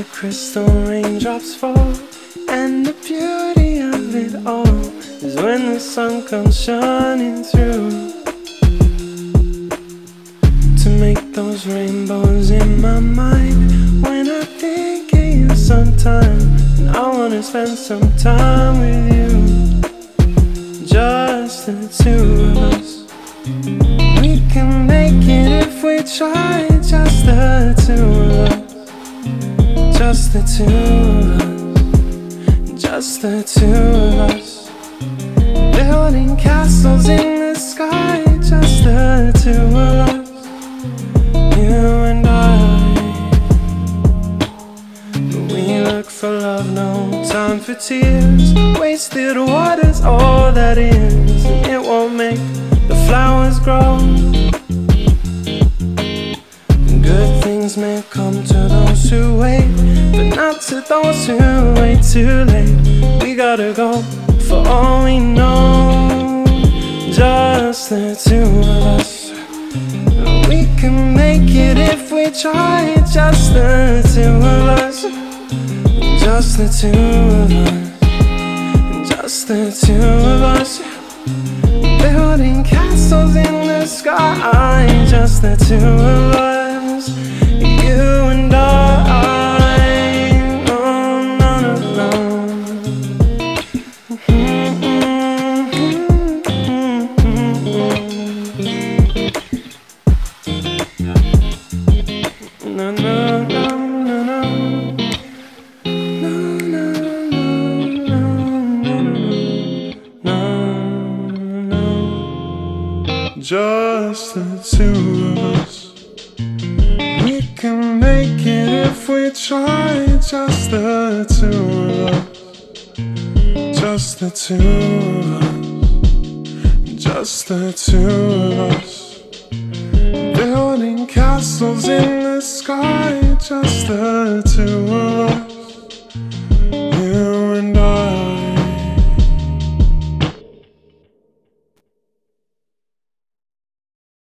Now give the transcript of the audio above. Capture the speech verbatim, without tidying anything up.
crystal raindrops fall, and the beauty of it all is when the sun comes shining through to make those rainbows in my mind. When I think of you sometime, and I wanna spend some time with you, just the two of us. We can make it if we try, just the two of us. Just the two of us, just the two of us. Building castles in the sky, just the two of us. You and I. But we look for love, no time for tears. Wasted water's all that is, and it won't make the flowers grow. Good things may come to those who wait, but not to those who wait too late. We gotta go for all we know, just the two of us. We can make it if we try, just the two of us. Just the two of us, just the two of us. Building castles in the sky, just the two of us. You and I, no, no, no, no. No, no, no, no, no. No, no, no, no, no, no. Just the two of us. We can make it if we try, just the two of us. Just the two of us. Just the two of us. Building castles in the sky, just the two of us.